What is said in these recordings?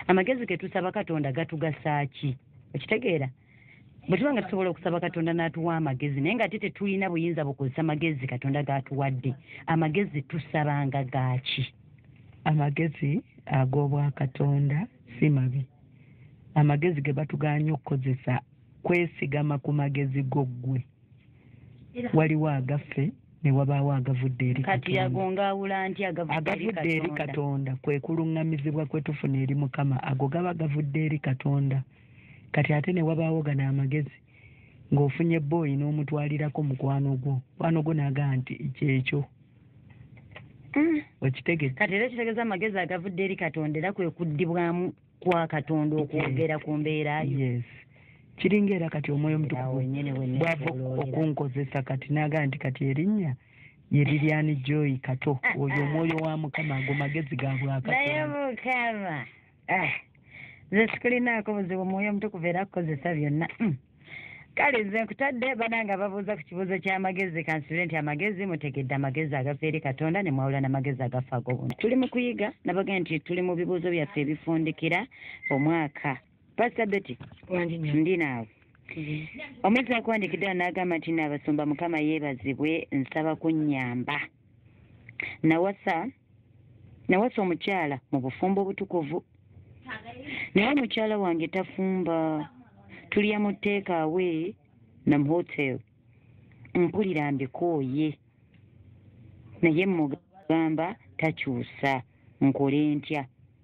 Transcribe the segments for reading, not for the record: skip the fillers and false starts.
amagezi ge tusaba Katonda gatugasa ki okitegeera bwe tubanga tusobola okusaba Katonda n'atuwa amagezi naye nga ate tetulina buyinza bukozesa amagezi Katonda gatuwadde amagezi tusabanga gaaki amagezi ag'obwa Katonda si mabi amagezi ge batuganya okukozesa kwesigama ku magezi goggwe waliwo agaffe ne wabaawo agavudde eri kati yagongawula nti agavudde eri Katonda kwe kulungamizibwa kwe tufuna eri Mukama ago gaba gavudde eri Katonda kati ate ne wabaawo gana amagezi ng'ofunye boyi n'omutwalirako mukwano gwo n'agaa nti kyekyo okitegedde kati era kitegeeza amagezi agavudde eri Katonda era kwe kuddibwamu kwa Katonda okwogera ku mbeera yo yes kiringa era kati omwoyo mutukuvu bwava okunkozesa kati n'agaa nti kati erinnya ye Lilian Joy Kato oyo omwoyo wa Mukama ago magezi ga bwa Katonda naye Mukama nze sikulinaako buzibu omwoyo mutukuvu era akukozesa byonna kale nze nkutadde bananga babuuza ku kibuuzo ky'amagezi kansubire nti amagezi mutegedde amagezi agafa eri Katonda ne mwawula n'amagezi agafa ag'obuntu tuli mu kuyiga nabagenda nti tuli mu bibuuzo byaffe ebifundikira omwaka Pastor Betty ndi naawe omuntu akuwandiikidde n'agamba nti n'abasumba Mukama yeebazibwe nsaba kunnyamba nawasa omukyala mu bufumbo obutukuvu naye omukyala wange tafumba tulya mu teekaawe na mu hotel mpulira mbikooye naye mugamba takyusa nkole ntya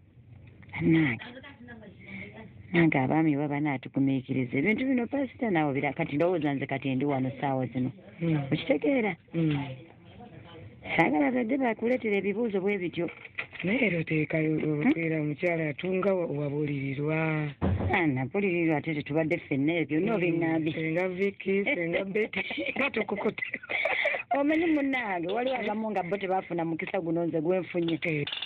nange abaami baba naatugumiikiriza ebintu bino pasita naawe bira kati ndowooza nze kati ndi wano saawa zino okitegeera saagala badde bakuleetera ebibuuzo bwe bityo naye era oteera omukyala atunga wabulirirwa nabulirirwa ate tetubadde ffenna ebyo noobiŋŋambye senga Viki senga Beti nga tokokote omanyi munnange waliwo abamu nga bo tebaafuna mukisa guno nze gwenfunye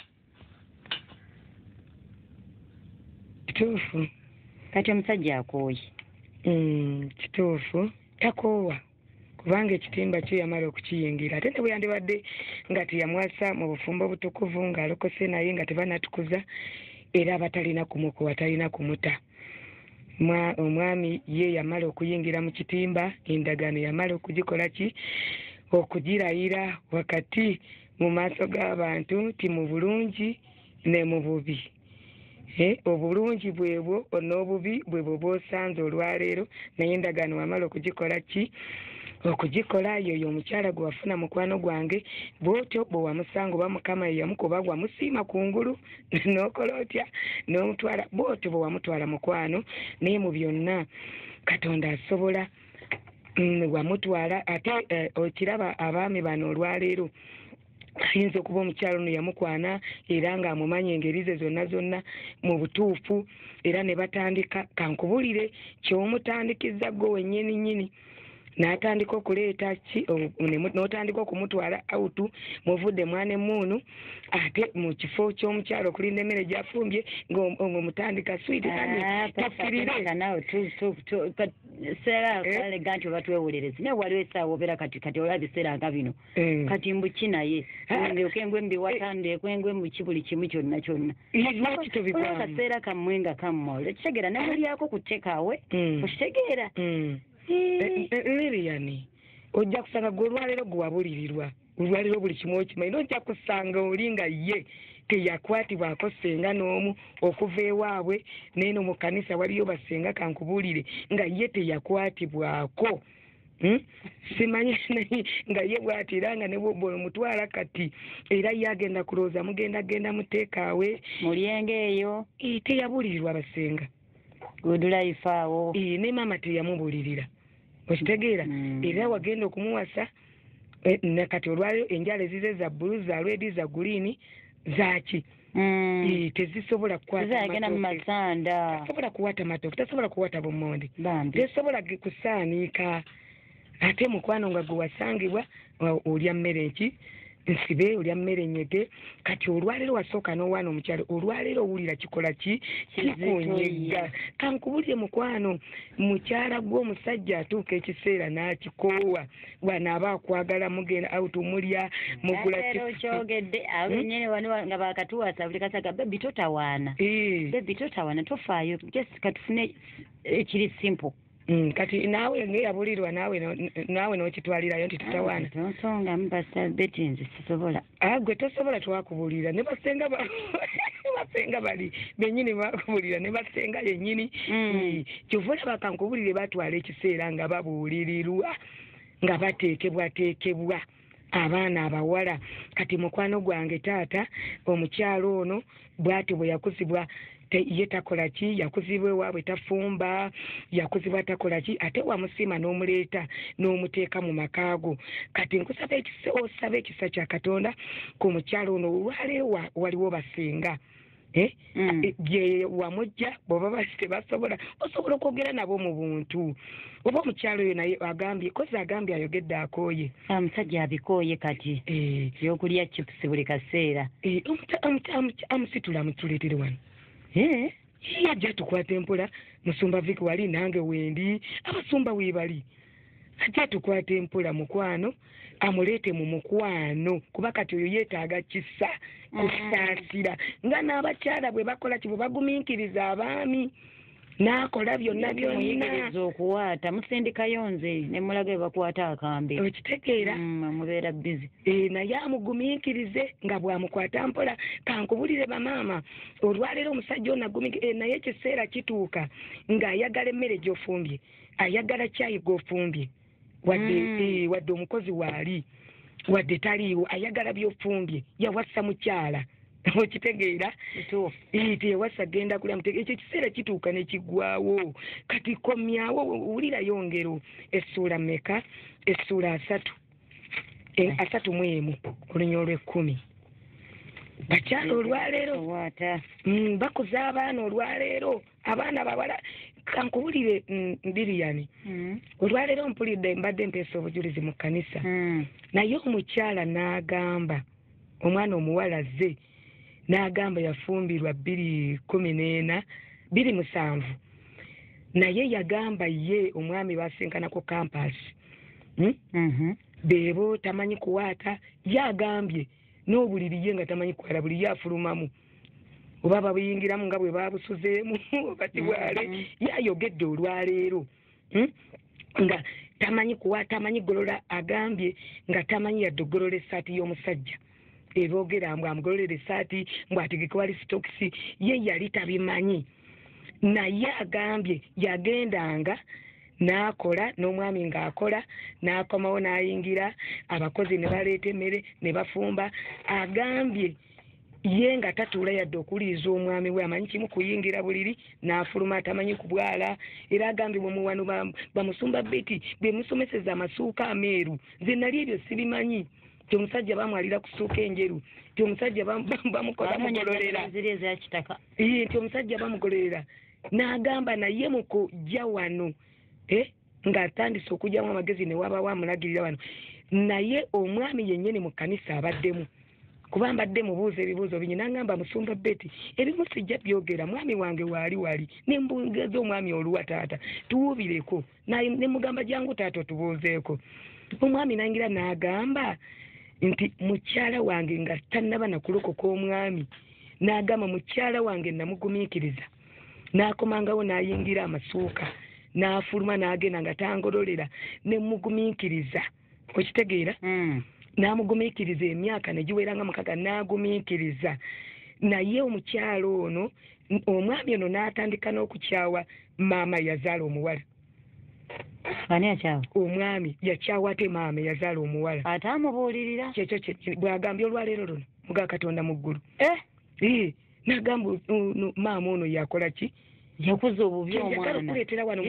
kituufu kati omusajja akooye kituufu takoowa kubanga ekitimba kyo yamala okukiyingira ate ne bwe yandibadde nga teyamwasa mu bufumbo obutukuvu ng'alokose naye nga tebanatukuza era abatalina kumukuwa talina kumuta omwami ye yamala okuyingira mu kitimba endagaano yamala okugikola ki okugirayira wakati mu maaso g'abantu ti mu bulungi ne mu bubi obulungi bwebwo n'obubi bwebwo bw'osanze olwaleero naye endagaano wamala okugikola ki okugikola yoyo omukyala gwe wafuna mukwano gwange bwotyo bwe wamusanga oba Mukama ye yamukuba wamusiima kungulu n'okola otya n'omutwala bwotyo bwe wamutwala mukwano naye mu byonna Katonda asobola wamutwala ate okiraba abaami bano olwaleero ayinza okuba omukyalo ono yamukwana era ng'amumanya engeri ze zonna mu butuufu era ne batandika kankubulire ky'omutandikiza gwe wennyini n'atandika okuleeta ki n'otandika okumutwala awutu muvudde mwana emmuunu ate mu kifo ky'omukyalo okulinda emmere gyafumbye ng'omutandika switi tafirire seera kalega nti oba twewulerezi naye waliwo essaawa obeera kati olaba ebiseera nga bino kati mbuki naye okengwe mbiwatande kwengwe muki buli kimu kyonna akaseera kammwe nga kammole kitegeera nemulyako kutekaawe okitegeera Lilian ojja kusanga gwe olwaleero gwe wabulirirwa olwaleero buli kimu okimanyi n'ojja kusanga oli nga ye teyakwatibwako senga n'omu okuva ewaabwe neeno mu kanisa waliyo basenga kankubuulire nga ye teyakwatibwako simanyi nga ye bw'atira nga ne bw'omutwala kati era ye agenda kulowooza mugenda muteekaawe mulyenge eyo teyabulirirwa basenga good life awo ne maama teyamubulirira okitegeera era wagenda okumuwasa nakati olwaleero enjala ezize za bbulu za lwedi za guliini zaki tezisobola tasobola kuwata matoke tasobola kuwata bumonde tesobola kusaaniika ate mukwano nga gwe wasangibwa olya mmere ki nsibe olya mmere nyege kati olwaleero wasooka n'owaana omukyalo olwaleero owulira kikola kikunyega kankubulire mukwano mukyala gw'omusajja atuuka ekiseera n'akikoowa bw'anaaba akwagala mugenda auto mulya mugula kyogedde abenyene wano nga bakatuwasa buli kasaga bebi totawaana bebi totawaana tofaayo just katufune ekiri simple kati naawe ngeyabulirwa naawe n'okitwalirayo nti tutawaana tonsonga mbasa beti nze sisobola gwe tosobola twakubulira ne basenga basenga bali benyini bakubulira ne basenga yennyini kyova olaba kankubulire batwala ekiseera nga babuulirirwa nga bateekebwateekebwa abaana abawala kati mukwano gwange taata omukyalo ono bw'ati bwe yakuzibwa ye takola ki yakuzibwa ewaabwe tafumba yakuzibwa takola ki ate wamusiima n'omuleeta n'omuteeka mu makaago kati nkusaba osaba ekisa kya Katonda ku mukyalo ono olwaleero waliwo basenga gye wamujja bw'oba basi tebasobola osobola okwogera nabo mu buntu oba omukyalo oyo naye agambye kozi agambye ayogedde akooye omusajja abikooye kati ebyokulya chipusi buli kaseera amusitula mutuleetere wano ajja tukwata empola musumba viki wali nange wendi abasumba weebali ajja tukwata empola mukwano amuleete mu mukwano kuba kati oyo yeetaaga kisa kusaasira nga n'abakyala bwe bakola ki bwe bagumiikiriza abaami n'akola byonna byonna okuwaata musindikayo nze ne mulaga bakwata akambe okitegeera mubeera bizi naye amugumiikirize nga bw'amukwata mpola kankubulire bamaama olwaleero omusajja ono naye ekiseera kituuka ng'ayagala emmere gy'ofumbye ayagala cyayi gw'ofumbye wadde omukozi waali wadde taliiwo ayagala by'ofumbye yawassa mukyala okitegeera teyawasa genda kulya ekyo ekiseera kituuka ne kiggwawo kati komyawo wulirayo ngero essuula mmeka essuula 31 olunya olw'10 bakyala olwaleero bakuza abaana olwaleero abaana bawala kankubulire Lilian olwaleero mpulidde mbadde nteesa obujulizi mu kkanisa naye omukyala n'agamba omwana omuwala ze n'agamba yafumbirwa 2017 naye yagamba ye omwami basenkanako kampasi beebo tamanyi kuwaata yagambye n'obuliri ye nga tamanyi kwala buli yafulumamu oba babuyingiramu nga bwe babusuzeemu bati bwale yayogedde olwaleero nga tamanyi kuwaata tamanyi golola agambye nga tamanyi yadde ogolola essaati y'omusajja ebogera mbw amugololera essaati mbw'ategeke wali sitokisi ye yali tabimanyi naye agambye yagendanga n'akola n'omwami ng'akola n'akomawo n'ayingira abakozi ne baleeta emmere ne bafumba agambye ye nga tatuula yadde okuliiza omwami we amanyi kimu kuyingira buliri n'afuluma atamanyi kubwala era agambye bwemuwano bamusumba beti bemusomeseza amasuuka ameeru nze nali ebyo sibimanyi ti omusajja bamwalira kusuuka enjeru ti omusajja bamugololera ti omusajja bamugololera n'agamba naye mu kujja wano ng'atandise okujjamu amagezi ne wabawo amulagirira wano naye omwami yennyini mu kkanisa abaddemu kuba mbadde mubuuza ebibuuzo bingi n'agamba musumba beti ebimu sijja byogera mwami wange wali nembungeza omwami oluwa taata tuwubireko ne mugamba jangu taata otubuuzeeko omwami nangira n'agamba nti mukyala wange nga tannaba nakulokoka omwami n'agamba mukyala wange namugumiikiriza n'akomangawo n'ayingira amasuuka n'afuluma n'agenda nga tangololera ne mugumiikiriza okitegeera n'amugumiikiriza emyaka ne giwera nga 6 n'agumiikiriza naye omukyalo ono omwami ono n'atandika n'okukyawa maama yazaala omuwala ani akyawa omwami yakyawa ate maama yazaala omuwala ate amubuulirira kyekyo bw'agambye olwaleero luno muga Katonda mu ggulu n'agamba maama ono yakola ki yakuza obubi okuleetera wano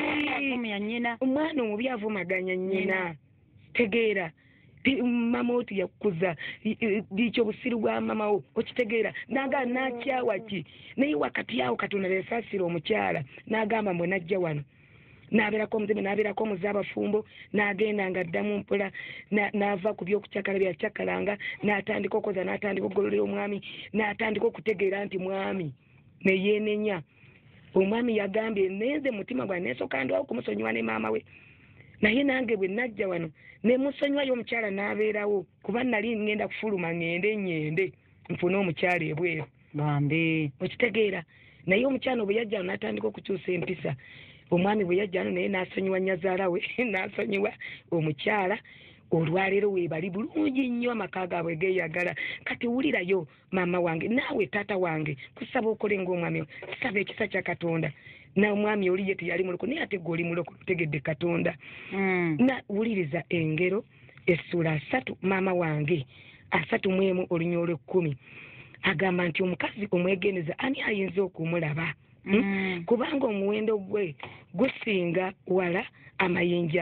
omwana omubi avumaganya nnyina tegeera mama oti yakuza dikyo busiru bwa mama wo okitegeera n'akyawa ki naye wakati awo Katonda yasaasira omukyala n'agamba mbwe najja wano n'abeerako omuzibe n'abeerako omuzabafumbo n'agenda nga addamu mpola n'ava ku byokucakala byacakalanga n'atandika okoza n'atandika okugololera omwami n'atandika okutegeera nti mwami neyeenenya. Omwami yagambye nenze mutima gwa nesooka ndwawo okumusonyiwa ne maama we, naye nange bwe najja wano ne musonyiwayo omukyala n'abeerawo kuba nali ngenda kufuluma ngende nfune omukyala ebweru bambi okitegeera. Naye omukyala bwe yajja n'atandika okukyusa empisa. Omwami bwe yajja naye n'asonyiwa nnyazaala we n'asonyiwa omukyala. Olwaleero weebali bulungi nnyo amaka gaabwe geeyagala. Kati wulirayo maama wange naawe taata wange kusaba okole ng'omwami saba ekisa kya Katonda. Na omwami oli ye teyali muloko naye ate gwe oli muloko tegedde Katonda. Na wuliriza engero essula 3 maama wange 31 olunya olw'ekkumi agamba nti omukazi omwegeneza ani ayinza okumulaba? Kubanga omuwendo gwe gusinga wala amayinja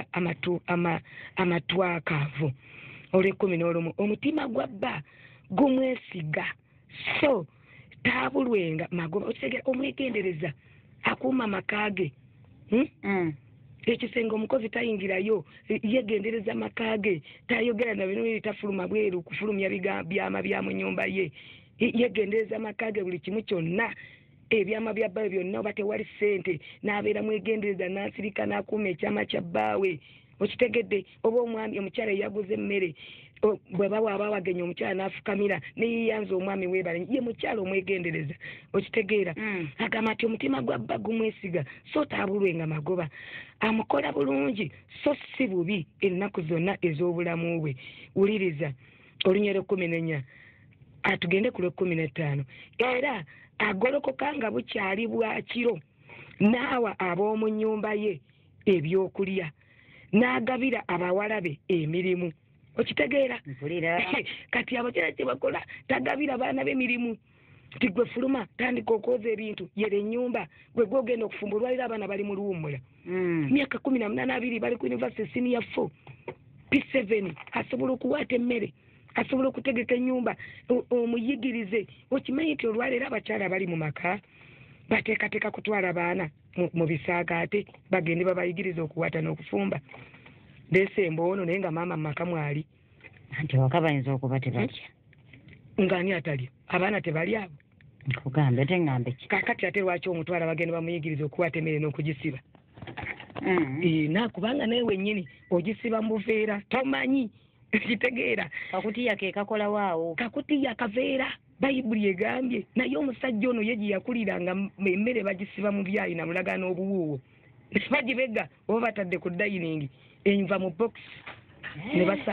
amatwakaavu. Olw'ekkumi omutima gwa bba gumwesiga so taabulwenga magoba. Okitegera omwegendereza akuuma amaka ge. Ekisenge omukozi tayingirayo yegendereza amaka ge tayogera na bino tafuluma bweru kufulumya byama bya mu nnyumba ye. Yegendereza amaka ge buli kimu kyonna ebyama bya bbaawe byonna oba tewali ssente n'abeera mwegendereza n'asirika n'akuuma ekyama kya bbaawe. Okitegedde oba omwami omukyala eyaguze emmere bwe bawaaba wagenya omukyala n'afukamira neyeyanza omwami weebale ye mukyala omwegendereza. Okitegeera agamba nti omutima gwa bba gumwesiga so taabulwenga magoba. Amukola bulungi so si bubi ennaku zonna ez'obulamu bwe. Wuliriza olunya lw'ekkumi atugende ku lw'ekkumi era agolokoka nga bukyali bwa kiro n'awa ab'omu nnyumba ye ebyokulya n'agabira abawala be emirimu. Okitegeera kati abakyala kye bakola tagabira baana b'emirimu nti gwe fuluma tandika okwoza ebintu yere ennyumba gwe gwogenda okufumba. Olwaliro abaana bali mu luwummula myaka 18 bali ku university senior 4 P7 asobola okuwaata emmere asobola okutegeka ennyumba omuyigirize. Okimanyi nti olwaleero abakyala bali mu maka bateekateeka kutwala baana mu bisaagaate bagende babayigiriza okuwaata n'okufumba. Desemba ono naye nga maama mu maka mwali anti waka bayinza okuba tebalya. Ng'ani atalya? Abaana tebali abo? Nkugambe teŋŋambe ki? Kaakati ate lwaki omutwala bagende bamuyigiriza okuwaata emmere n'okugisiba? Kubanga naye wennyini ogisiba mu buveera tomanyi. Kitegeera kakutiya ke kakola waawo kakutiya kaveera Bayibuli egambye naye omusajja ono ye gye yakuliranga emmere bagisiba mu byayi na mulagano obuwuuwo bagibega oba batadde ku dayiningi enva mu box ne basa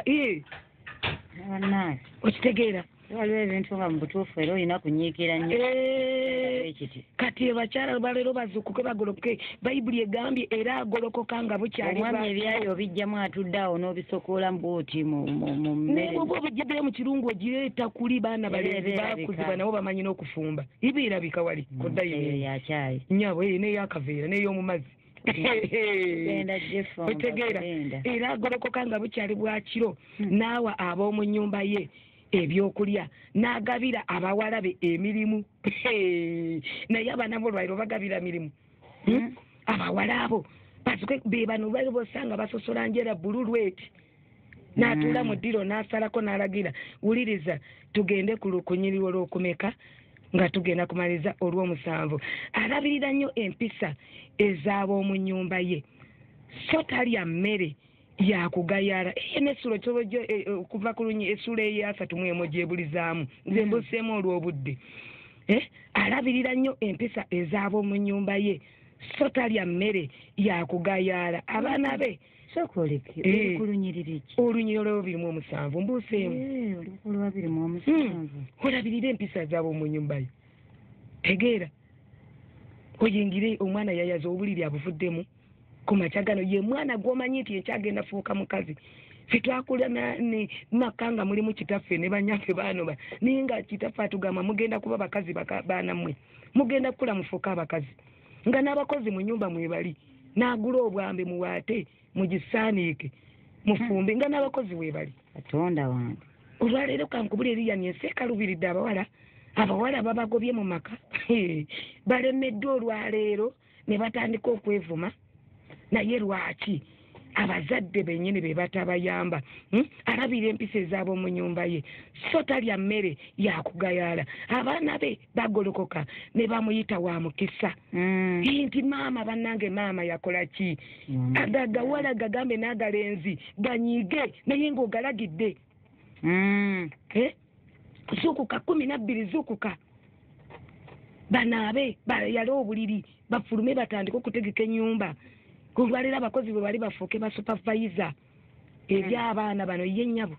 okitegeera waliwo ebintu nga mu butuufu era olina kunyiikira nnyo kati abakyala baleero bazuukuke bagolokoke. Bayibuli egambye era agolokoka nga bukyali omwami ebyayi obijjamu atudde awo n'obisokoola mbuuti mu mmere oba obigiddeyo mu kirungu ogireeta kuli baana balenzi bakuziba nabo bamanyi n'okufumba ibeerabika wali koddayo yakyayi nnyabo n'eyakaveera n'ey'omu mazzi otegeera era agolokoka nga bukyali bwa kiro n'awa ab'omu nnyumba ye ebyokulya n'agabira abawala be emirimu. Naye abaana b'olwaliro bagabira mirimu abawala abo basuke be bano olwaliro bosanga basosola njera bbululu eti n'atuula mu ddiro n'asalako n'alagira. Wuliriza tugende ku lukunyiriro lw'okumeka nga tugenda kumaliza olw'omusanvu. Alabirira nnyo empisa ez'ab'omu nnyumba ye so talya mmere yakugayala n'essula kyobojo okuva ku lunyi essula eya31 gyebulizaamu nze mbuseemu olw'obudde. Alabirira nnyo empisa ez'ab'omu nnyumba ye so talya mmere yakugayala. Abaana be olunyiriro lw'omusanvu mbuseemu olabirira empisa ez'ab'omu nnyumba ye. Tegeera oyingire omwana yayaza obuliri abuvuddemu ku makya gano ye mwana gw'omanyi nti ekyagenda fuuka mukazi. Ffe twakula ne maka nga mulimu kitaffe ne banyaffe baanoba naye nga kitaffe atugamba mugenda kuba bakazi baana mmwe mugenda kukula mufuuka abakazi nga n'abakozi mu nnyumba mwebali n'agula obwambe muwaate mugisaaniike mufumbe nga n'abakozi weebali. Katonda wange olwaleero kankubula eriyani ensi ekalubiridde abawala babagobye mu maka balemeddwe olwaleero ne batandika okwevuma naye lwaki abazadde bennyini be batabayamba alabira empisa ezaabo mu nnyumba ye so talya mmere yakugayaala abaana be bagolokoka ne bamuyita wa mukisa nti maama bannange maama yakola ki agagawala gagambe n'agalenzi ganyiige naye ng'ogalagidde zuukuka 12 zuukuka banaabe yale obuliri bafulume batandika okutegeka ennyumba kulwalira abakozi bwe bali bafuuke basupervisa eby'abaana bano ye nnyabo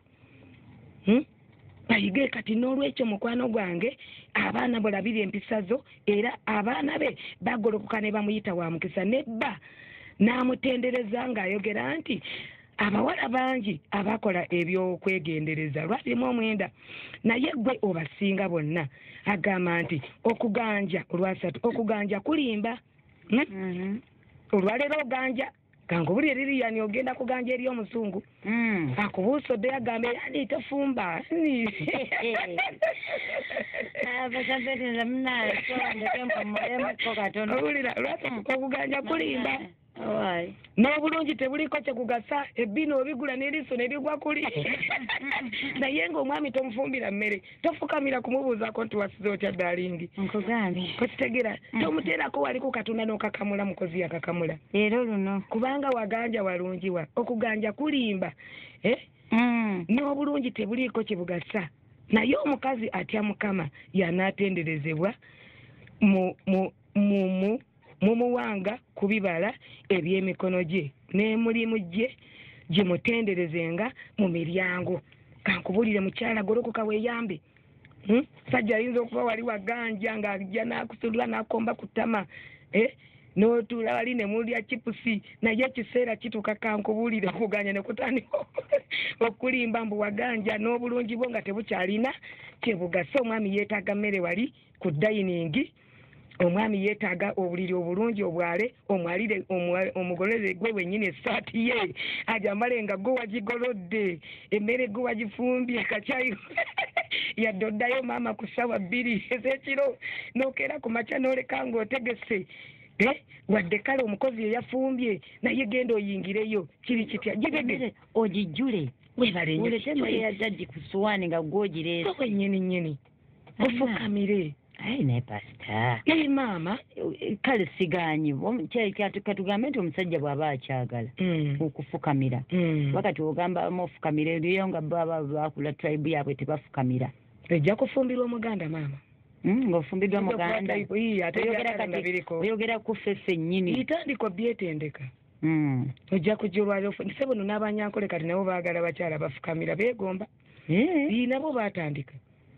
bayige kati n'olwekyo mukwano gwange abaana bulabira empisa zo era abaana be bagolokoka ne bamuyita wa mukisa nebba n'amutendereza ng'ayogera nti abawala bangi abakola ebyokwegendereza lwalimu omwenda naye gwe obasinga bonna agamba nti okuganja olwasatu okuganja kulimba olwaleero oganja kankubuli eririyani ogenda kuganja eri omusungu akubuusodde yagambe yani tofumba owulira olwasatu okuganja kulimba n'obulungi tebuliko kyekugasa ebbino obigula n'eriiso ne ligwa kuli naye ng'omwami tomufumbira mmere tofukamira kumubuuzaako nti wasize otya daalingi okitegeera tomuteerako wali ku katonda n'okakamula mukozi yakakamula leero luno kubanga waganja walungiwa okuganja kulimba n'obulungi tebuliiko kyebugasa naye omukazi atya mukama yanaatenderezebwa mumuwanga ku bibala eby'emikono gye n'emirimu gye gimutenderezenga mu miryango kankubulire mukyala golokoka weeyambe sajja ayinza okuba wali waganja ng'ajja n'akusulula n'akomba ku ttama n'otuula wali ne mulya chipusi naye ekiseera kituuka kankubulire okuganja ne kutandika okulimba mbu waganja n'obulungi bwo nga tebukyalina kyebugasa omwami yeetaaga mmere wali ku dayiningi omwami yeetaaga obuliri obulungi obwale omwalire omugolere gwe wennyini essaati ye ajambale nga gwe wagigolodde emmere gwe wagifumbye kacyayi yadde oddayo maama ku ssaawa 2 ez'ekiro n'okeera ku makya n'oleka ng'otegese wadde kale omukozi yeyafumbye naye genda oyingireyo kiri kitya gibege ogijjule webaleyadaddi ku suwaani nga gwogireese wennyini ofukamire ne pasita naye maama kale siganyi katugambe nti omusajja bw'aba akyagala okufukamira wakati ogamba ofukamira eriyo nga baba bakula tribe yaabwe tebafukamira ejja kufumbirwa omuganda maama ng'ofumbiddwa muganda oyogera ku ffeffe nnyini itandiko byetendeka ojja kujja olwaliro nise buno n'abanyankole kati nabo baagala bakyala bafukamira beegomba nabo baatandika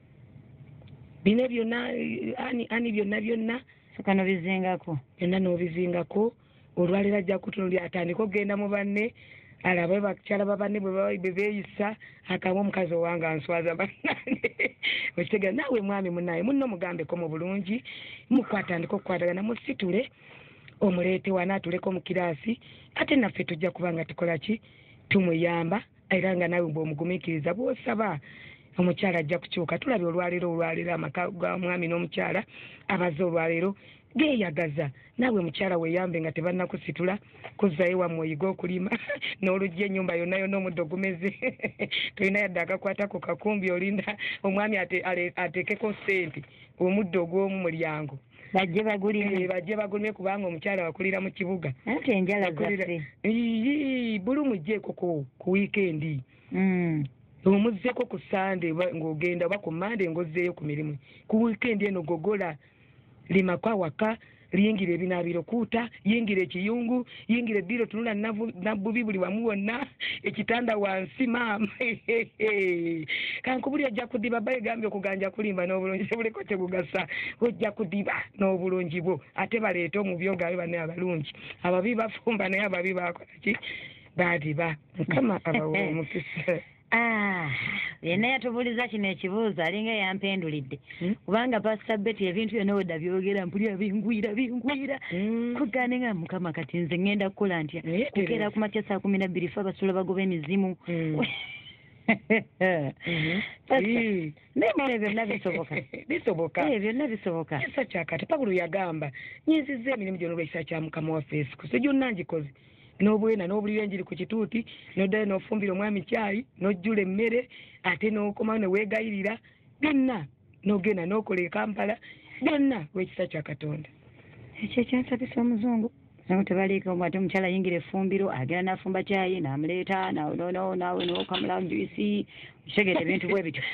bino byonna ani byonna kano bizingako byonna n'obizingako olwaliro ajja kutunulya atandika okgenda mu banne alabe bakyala babanne bwe beeyisa akamu omukazi owange answaza bannange okitegera naawe mwami munaye munno mugambeko mu bulungi mukwatandika okukwatagana musitule omuleete wanaatuleko mu kiraasi ate naffe tujja kuba nga tukola ki tumuyamba era nga nawe bw'omugumiikiriza bw'osaba omukyala ajja kukyuka tulabye olwaleero amaka ga mwami n'omukyala abaze olwaleero geeyagaza naawe mukyala weeyambe nga tebannakusitula kuzzayo wammwe oyiga okulima n'olugya ennyumba yonna omuddo gumeze tolina yadde akakwata ku kakumbi olinda omwami ateekeko sente omuddo ogw'omu mulyango bajje bagulime kubanga omukyala wakulira mu kibuga ate enjala zaffe buli mugjeeko ku wiikendi omuzzeko ku sande ng'ogenda oba ku mande ng'ozzeeyo ku mirimu ku wiikendi eno gogola limako awaka liyingira ebinaabiro kuuta yingira ekiyungu yingira eddiro tunula nabbubi buli wamu wonna ekitanda wansi maama kankubuli ojja kudiba bayegambye okuganja kulimba n'obulungi tebuliko kyegugasa ojja kudiba n'obulungi bwo ate baleete omubyo ngaabe banne abalungi ababi bafumba naye ababi bakola ki baadiba mukama abawa omukisa yenna yatubuuliza kino ekibuuzo alinga yampendulidde kubanga pasita Betty ebintu byonna wedda byogera mpulira bingwira kugane nga mukama kati nze ngenda kukola ntya kukeera ku makya saa 12 fe abasula bagoba emizimu naye byonna bisoboka kisa kyakati Pawulo yagamba nyinziza emirimu gyonna olw'ekisa kya mukama waffe Yesu Kristo gyonna ngikoze n'obwena n'obulira enjiri ku kituuti n'oddayo n'ofumbira omwami caayi n'ojjula emmere ate n'okomawo ne weegayirira byonna n'ogenda n'okola e Kampala byonna w'ekisa kya Katonda. Ekyo ekyansabisa omuzungu nawe tebaliika ate omukyala ayingira effumbiro agenda n'afumba caayi n'amuleeta nawe n'okamula juisi kitegedde ebintu bwe bityo.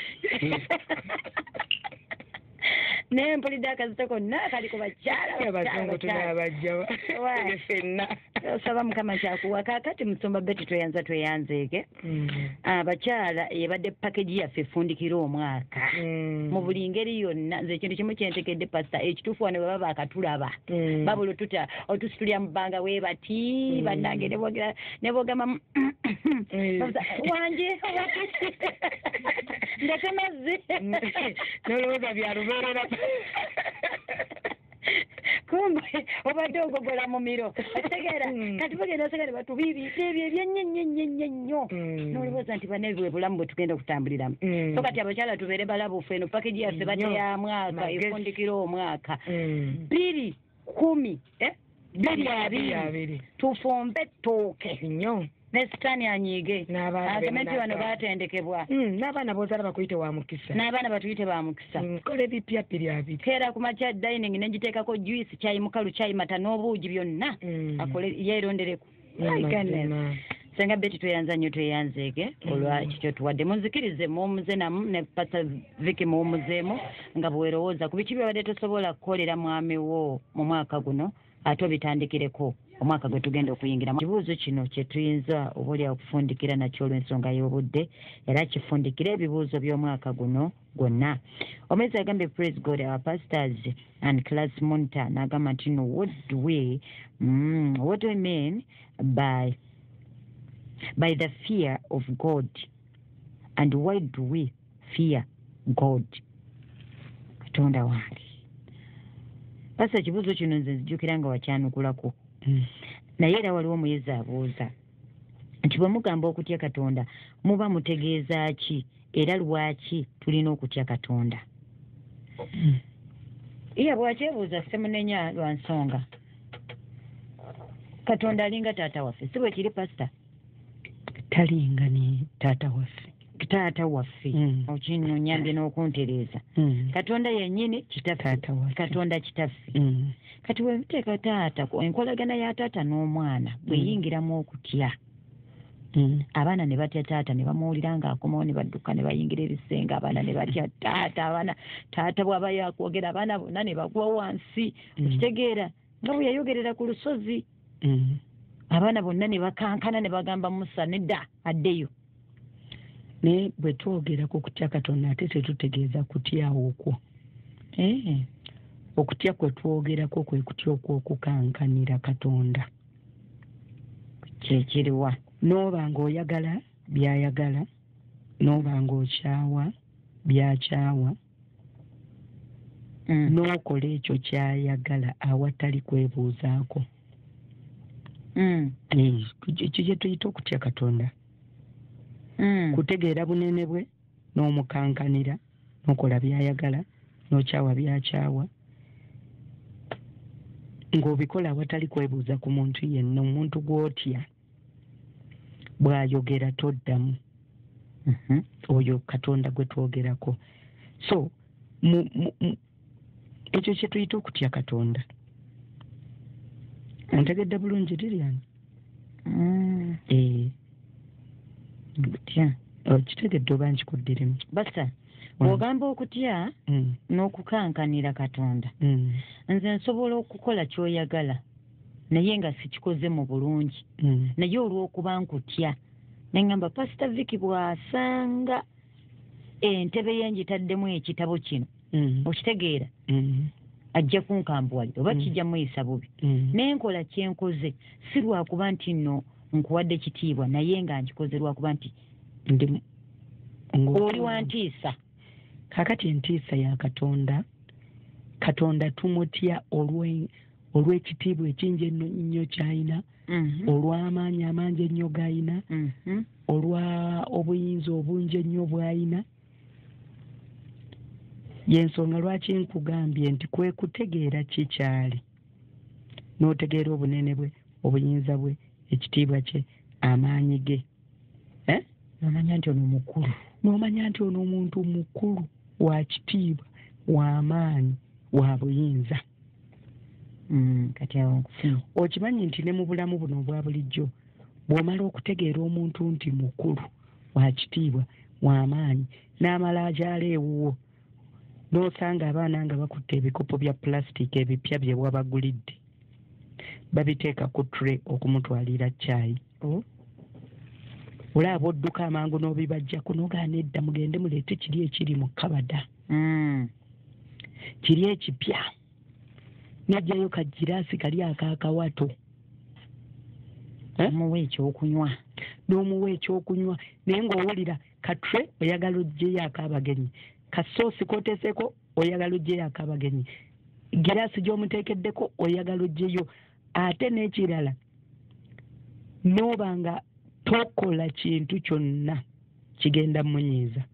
Naye mpulidde akazito konna kali ku bakyala abazungu tunaabajjawa ffenna. Osaba Mukama kyakuwa kaakati Musumba Betty tweyanzeeke. Abakyala ebadde package yaffe effundikira omwaka mu buli ngeri yonna. Nze ekintu kimu kyentekedde pasita ekituufu wano bwe baba akatulaba babula otusitulya mu bbanga we bati bannange ne boogama wanje ndeke mazzi n'olowooza byalubeerera kumbe obadde ogogola mu miro otegeera kati bagenda osagale batubiibiite ebyo ebyennyo n'olowooza nti bane bwe bulamu bwe tugenda okutambuliramu. So kati abakyala tubeere balabufu eno pakeji yaffe badde ya mwaka efundikira omwaka 210 220 tufumbe ettooke nnyo ne sitaani anyiige agamenti wano baatendekebwa n'abaana b'ozaala bakuyite wa mukisa n'abaana batuyite ba mukisa. kola ebipya 2 keera ku makya dining ne ngiteekako juice caayi mukalu caayi mata n'obuugi byonna akole yeerondereku. Senga Betty tweyanza nnyo tweyanzeeke olwaki kyotuwadde munzikirize muwumuze namu ne Pastor Vicky muwumuzeemu nga bwerowooza ku biki byobadde tosobola kukolera mwami wo mu mwaka guno ate obitandikireko omwaka gwe tugenda okuyingira. Ekibuuzo kino kye tuyinza obaolyawo okufundikira nakyo olw'ensonga y'obudde era kifundikire ebibuuzo by'omwaka guno gwonna. Omwezi agambye praise God our pastors and class monitor n'agamba nti no what do we mean by the fear of God and why do we fear God? Katonda wange basa ekibuuzo kino nze nzijjukira nga wakyanukulako naye era waliwo omuyezi abuuza nti bwe mugamba okutya Katonda muba mutegeeza ki era lwaki tulina okutya Katonda? Iya bwakyebuuza semunenya lwa nsonga Katonda alinga taata waffe si bwe kiri pasita? Talinga ni taata waffe okino nyambye n'okuntereeza. Katonda yennyini kitaffe Katonda kitaffe. Kati webuteeka taata enkolagana ya taata n'omwana bweyingiramu okutya abaana ne batya taata ne bamuwulira ng'akomawo ne badduka ne bayingira ebisenge abaana ne batya taata bw'aba yakwogera abaana bonna ne bagwa wansi okitegeera nga bwe yayogerera ku lusozi abaana bonna ne bakankana ne bagamba Musa nedda addeyo. Naye bwe twogera ku kutya Katonda ate tetutegeeza kutyawo okwo. Okutya kwe twogerako kwe kutya okwokukankanira Katonda kyekiriwa n'oba ng'oyagala by'ayagala n'oba ng'okyawa by'akyawa n'okola ekyo ky'ayagala awatali kwebuuzaako. Ekyo kye tuyita okutya Katonda. Kutegeera bunene bwe n'omukankanira n'okola by'ayagala n'okyawa by'akyawa ng'obikola awatali kwebuuza ku muntu yenna. Omuntu gw'otya bw'ayogera toddamu. Oyo Katonda gwe twogerako. So ekyo kye tuyita okutya Katonda. Ontegedde bulungi Lilian? Kitegedde oba nkikuddirimu? Basa bw'ogamba okutya n'okukankanira Katonda nze nsobola okukola ky'oyagala naye nga sikikoze mu bulungi naye olw'okuba nkutya neŋŋamba Pastor Vicky bw'asanga entebe ye ngitaddemu ekitabo kino okitegeera ajja kunkambuwalira oba kijja muyisa bubi naye nkola kyenkoze si lwakuba nti nno nkuwadde kitiibwa naye nga nkikoze lwakuba nti oli wantiisa. Kakati entiisa ya Katonda tumutya olw'ekitiibwa ekingi ennyo ky'alina olw'amaanyi amangi ennyo g'alina olwa obuyinza obungi ennyo bw'alina. Y'ensonga lwaki nkugambye nti kwekutegeera kikyali n'otegeera obunene bwe obuyinza bwe ekitiibwa kye, amaanyi ge. Nomanya nti ono mukulu. N'omanya nti ono omuntu mukulu wa kitiibwa, wa maanyi, wa buyinza. Kati awo nkufuna. Okimanyi nti ne mu bulamu buno obwa bulijjo bw'omala okutegeera omuntu nti mukulu, wa kitiibwa, wa maanyi, n'amala ajaala ewuwo, n'osanga abaana nga bakutte ebikopo bya pulasitiika ebipya bye wabagulidde, babiteeka ku tray okumutwalira caayi. Olaba odduka amangu n'obibajjako n'ogaana edda mugende muleete kiri ekiri mu kabada. Kiri ekipya. N'ajjayo kagiraasi kali akaakawato. N'omuwa ekyokunywa. N'omuwa ekyokunywa. Naye ng'owulira katre oyagala oggyeyo ak'abagenyi. Kasoosi k'oteeseko oyagala oggyeyo ak'abagenyi. Giraasi gy'omuteekeddeko oyagala oggyeyo. Ate n'ekirala n'oba nga tokola kintu kyonna kigenda munyiiza.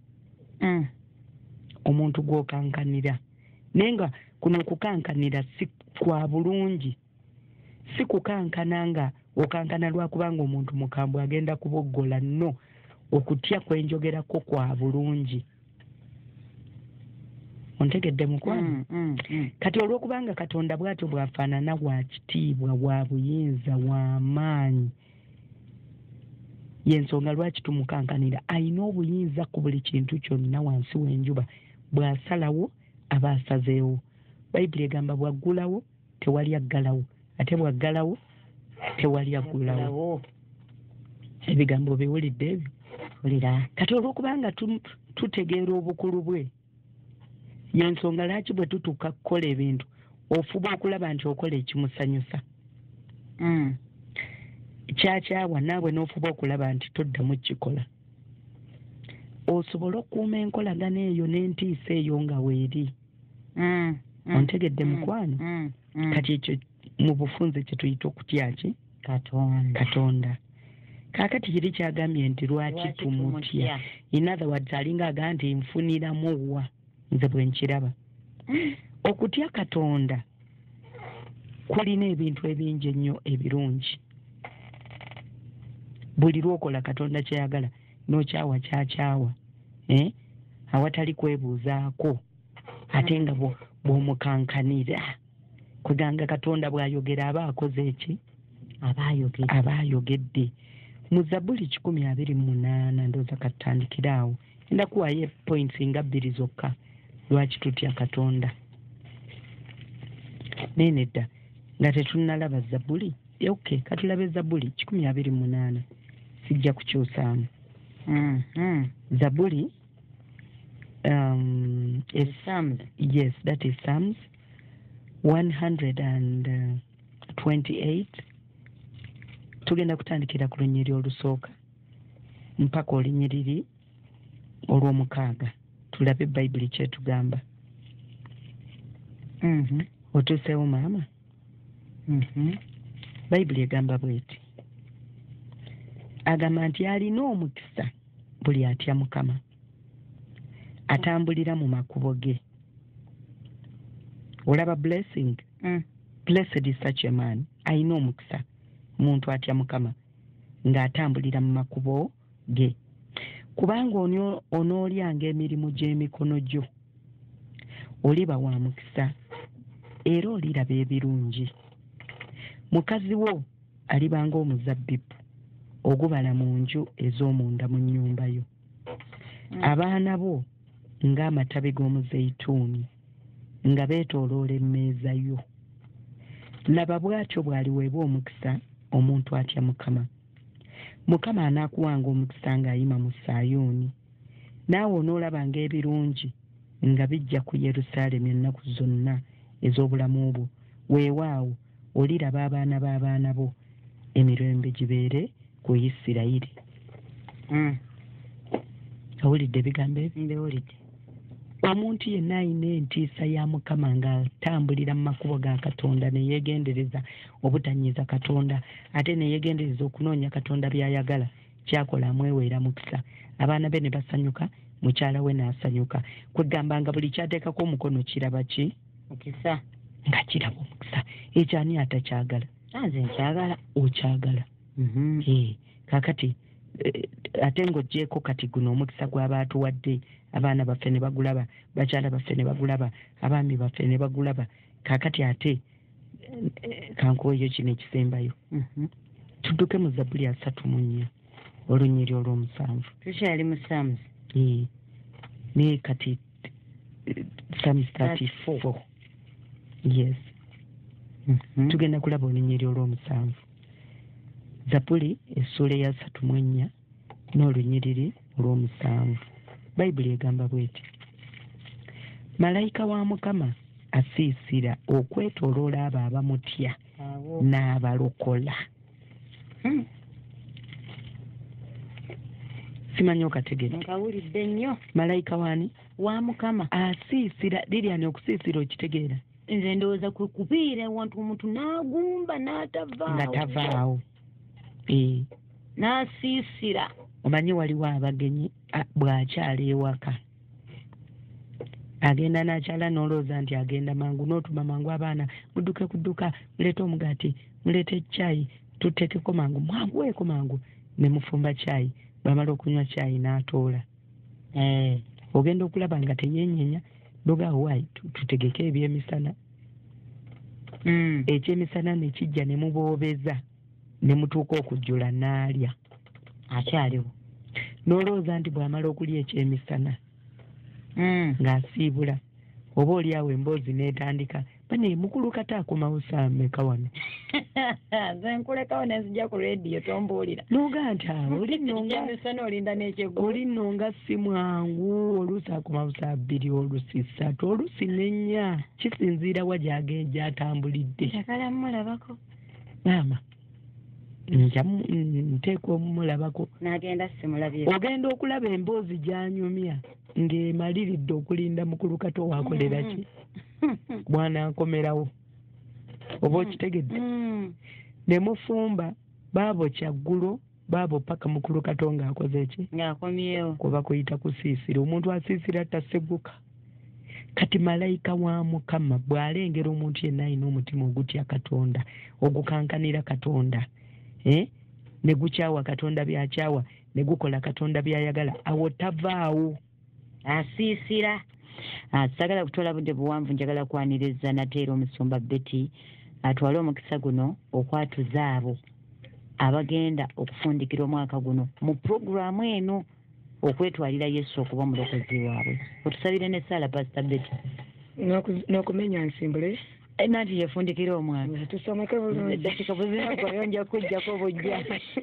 Omuntu gw'okankanira. Naye nga kuno okukankanira si kwa bulungi. Si kukankana nga okankana lwakubanga omuntu mukambwe agenda kuboggola, no. Okutya kwenjogerako kwa bulungi. Ontegedde mukwano? Kati olw'okubanga Katonda bw'atyo bw'afaanana wa kitiibwa, wa buyinza, wa maanyi, y'ensonga lwaki tumukankanira. Ayina obuyinza ku buli kintu kyonna wansi w'enjuba. Bw'asalawo aba asazeewo. Bayibuli egamba bw'aggulawo tewali aggalawo, ate bw'aggalawo tewali aggulawo. Ebigambo biwulidde ebyo? Wulira. Kati olw'okubanga tutegeera obukulu bwe, y'ensonga lwaki bwe tutuuka kukola ebintu ofuba okulaba nti okola ekimusanyusa. Kyakyawa naawe n'ofuba okulaba nti toddamu kikola. Osobola okukuuma enkolagana eyo n'entiisa eyo nga weeri. Ontegedde mukwano? Kati ekyo mu bufunze kye tuyita okutya ki? Katonda. Kaakati kiri kyagambye nti lwaki tumutya. In other words, alinga agamba nti nfuniramu wa nze bwe nkiraba. Okutya Katonda kulina ebintu ebingi ennyo ebirungi. Buli lw'okola Katonda kyeyagala n'okyawa kyakyawa, awatali kwebuuzaako, ate nga bw'omukankanira. Kuganga Katonda bw'ayogera aba akoze eki? Aba ayogedde. Mu Zabbuli 128 ndowooza katutandikira awo. Nda kuwayo points nga 2 zokka lwaki tutya Katonda. Nene dda nga tetunnalaba Zabbuli. Okay, katulabe Zabbuli 128. Sijja kukyusaamu. Zabbuli is Psalms. Yes, that is Psalms 128. Tugenda kutandikira ku lunyiri olusooka mpaka olunyiriri olw'omukaaga. Tulabe Bayibuli kyetugamba. Otuuseewo maama? Bayibuli egamba bw'eti. Agamba nti alina omukisa buli atya Mukama, atambulira mu makubo ge. Olaba blessing? Blessed is such a man. Alina omukisa muntu atya Mukama ng'atambulira mu makubo ge. Kubanga onoolyanga emirimu gy'emikono gyo, oliba wa mukisa era oliraba ebirungi. Mukazi wo alibanga omuzabbibu ogubala mu nju ez'omunda mu nnyumba yo. Abaana bo ng'amatabi g'omuzeyituuni nga beetooloola emmeeza yo. Laba bw'atyo bw'aliweebwa omukisa omuntu atya Mukama. Mukama anaakuwanga omukisa ng'ayima mu Sayuuni. Naawe onoolabanga ebirungi nga bijja ku Yerusaalemi ennaku zonna ez'obulamu bwo. Weewaawo oliraba abaana b'abaana bo, emirembe gibeere ku Isirayiri. Owulidde ebigambo ebyo? Mbiwulidde. Omuntu yenna alina entiisa ya Mukama ng'atambulira mu makubo ga Katonda ne yeegendereza obutanyiiza Katonda, ate ne yeegendereza okunoonya Katonda by'ayagala, kyakola amweweera mukisa. Abaana be ne basanyuka, mukyala we n'asanyuka. Kwegamba nga buli kyateekako omukono kiraba ki? Mukisa. Nga kiraba omukisa. Ekyo ani atakyagala? Nze nkyagala. Okyagala. kakati ate ng'oggyeko kati guno omukisa gw'abaatuwadde abaana baffe ne bagulaba, bakyala baffe ne bagulaba, abaami baffe ne bagulaba, kakati ate kankuweeyo kino ekisembayo. Tudduke mu Zabbuli 34 olunyiri olw'omusanvu. Tukyali mu Psalms. Ne kati Psalms 34. Yes. Tugenda kulaba olunyiri olw'omusanvu. Zabbuli essula ya 34 n'olunyiriri olw'omusanvu. Bayibuli egamba bw'eti: malayika wa Mukama asiisira okwetooloola abo abamutya n'abalokola. Simanyi okategedde. Nkawulidde nnyo. Malayika waani? Wa Mukama asiisira. Lilian, okusiisira okitegeera? Nze ndowooza kwe kubiira wantu omuntu n'agumba n'atavaawo. Nga tavaawo. N'asiisira. Omanyi waliwo abagenyi bw'akyala ewaka agenda n'akyala n'olowooza nti agenda mangu, n'otuma mangu abaana mudduke ku dduka, muleete omugaati, muleete caayi, tuteekeko mangu, mwanguweeko mangu, ne mufumba caayi. Bamala okunywa caayi n'atoola. Ogenda okulaba nga teyeenyenya, dogaawo waayi tutegeke ebyemisana. Ekyemisana ne kijja ne muboobeza ne mutuuka okujjula n'alya. Akyaliwo. N'olowooza nti bw'amala okulya ekyemisana ng'asiibula, oba oli awo emboozi n'etandika, bane mukulu kata akomawo saa mmeka wano? Nze nkulekawo ne nzija ku leediyo tombuulira. N'ogaa nti awo olinda n'ekyeggulo. oli nno nga si mwangu, oluusi akomawo saa 2, oluusi 3, oluusi 4, kisinziira wa gy'atambulidde. Njagala mmulabako. Maama nteekwa omulabako. N'agenda simulabye. Ogenda okulaba emboozi gy'anyumya ng'emaliridde okulinda mukulu kato waakolera ki? Bw'anaakomerawo. Oba okitegedde? Ne mufumba baabo kyaggulo, baabo paka mukulu kato ng'akoze ki? Ng'akomyewo. Kuba kuyita kusiisira. Omuntu asiisira tasegguka. Kati malayika wa Mukama bw'alengera omuntu yenna alina omutima ogutya Katonda, ogukankanira Katonda, ne gukyawa Katonda byakyawa, ne gukola Katonda byayagala, awo tavaawo, asiisira. Sagala kutoola budde buwanvu, njagala kwaniriza Nateera Omusumba Betty atwale omukisa guno okwatuza abo abagenda okufundikira omwaka guno mu puroguramu eno okwetwalira Yesu okuba omulokozi waabwe. Otusabire n'essaala Pastor Betty. N'okumenya nsimbule. Nanti yefundikira omwana. Tusomeke bulungi. Dakika buzima yonja kujjako bujja.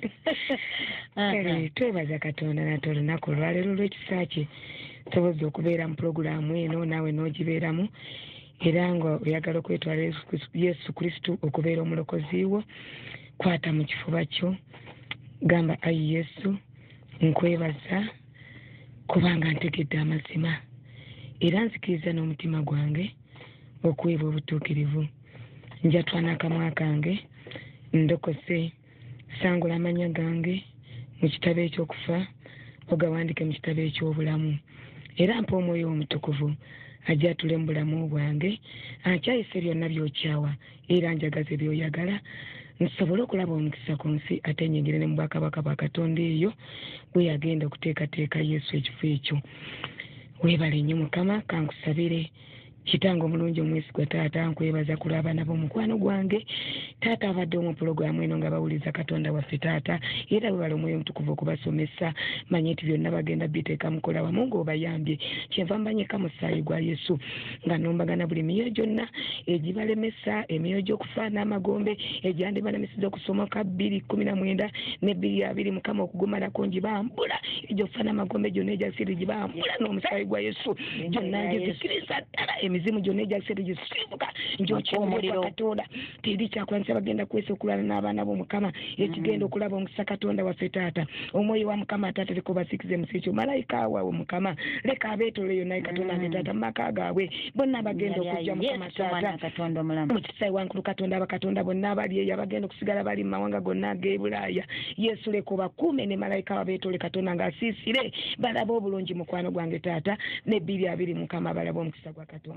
Twebaza Katonda nate olunaku olwaleero lw'ekisa kye tusobozza okubeera mu puroguramu eno, naawe n'ogibeeramu, era nga oyagala okwetwala Yesu Kristo okubeera omulokozi wo, kwata mu kifuba kyo, gamba ayi Yesu, nkwebaza kubanga ntegedde amazima, era nzikiriza n'omutima gwange okuweebwa obutuukirivu. Njatwana akamwa kange, ndokose, sangula amanya gange mu kitabo eky'okufa, ogawandike mu kitabo eky'obulamu. Era mpa Omwoyo Omutukuvu ajja atule mu bulamu bwange, ankyayise byonna by'okyawa, era njagaze by'oyagala, nsobole okulaba omukisa ku nsi, ate nyingire ne mu bwakabaka bwa Katonda eyo bwe yagenda okuteekateeka Yesu ekifo ekyo. Weebale nnyo Mukama, kankusabire. Kitange omulungi omwesigwa Taata, nkwebaza ku lw'abaana b'omukwano gwange. Taata abadde mu pulogulaamu eno nga bawuliza Katonda waffe Taata, era weebale Omwoyo Omutukuvu okubasomesa, manye nti byonna bagenda biteeka mukola wamu ng'obayambye. Kyenva mbanyeka mu ssaayi gwa Yesu nga nombagana buli miyo gyonna egibalemesa, emiyo gy'okufa n'amagombe egyandibalemeseza okusomoka 2:19 ne 2:20, Mukama okugumalako ngibambula, egy'okufa n'amagombe gyonna egyasiri gibambula n'omusaayi gwa Yesu, gyonna ngizikiriza ddala emizimu gyonna egyasiri gisiibuka ngy'okyomuliro Katonda. Teri kyakulanyisa bagenda kwesa okulwana n'abaana b'Omukama, ekigenda okulaba omukisa Katonda waffe Taata. Omwoyo wa Mukama Taata leka obasikize mu ekyo, malayika waabwe Mukama leka abeetoole yonna Katonda ne Taata mu maka gaabwe, bonna abagenda okujja Mukama Taata mu kisaayi wankulu Katonda, abakatonda bonna abali eyo abagenda okusigala bali mu mawanga gonna ag'e Bulaaya, Yesu leka obakuume ne malayika wabeetoole Katonda ng'asiisire, balaba obulungi mukwano gwange Taata, ne 2:20 Mukama balaba omukisa gwa Katonda.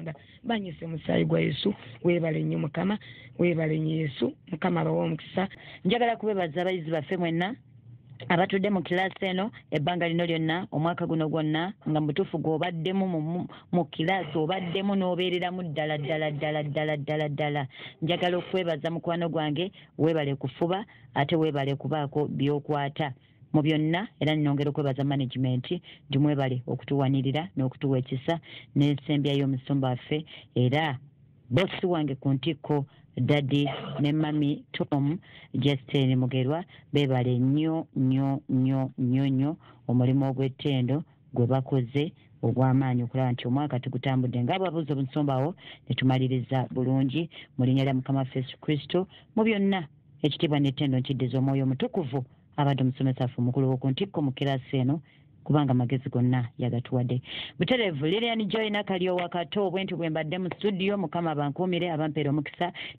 Uganda banyise musaayi gwa Yesu weebale nnyo Mukama weebale nnyo Yesu Mukama abawa omukisa. Njagala kubeebaza abayizi baffe mwenna abatudde mu kilaasi eno ebbanga lino lyonna omwaka guno gwonna nga mutuufu gw'obaddemu mu kilaasi obaddemu n'obeereramu ddala. Njagala okwebaza mukwano gwange weebale kufuba ate weebale kubaako by'okwata mu byonna era nongera okwebaza management nti mwebale okutuwanirira n'okutuwa ekisa n'ensembya y'omusumba waffe era bossi wange ku ntikko Daddy ne Mami Tom Justin Mugerwa beebale nnyo omulimu ogw'ettendo gwe bakoze ogw'amaanyi okulaba nti omwaka tugutambudde nga bwabuuza obunsumbawo ne tumaliriza bulungi mu linnya lya Mukama waffe Yesu Kristo mu byonna ekitiibwa n'ettendo nkiddiza omwoyo omutukuvu abadde omusomesa waffe omukulu w'oku ntikko mu kiraasi eno kubanga amagezi gonna yagatuwadde. Butereevu Lilian Joy Nakalyo wakato obwenti bwe mbadde mu studio Mukama abankuumire abampeera omukisa.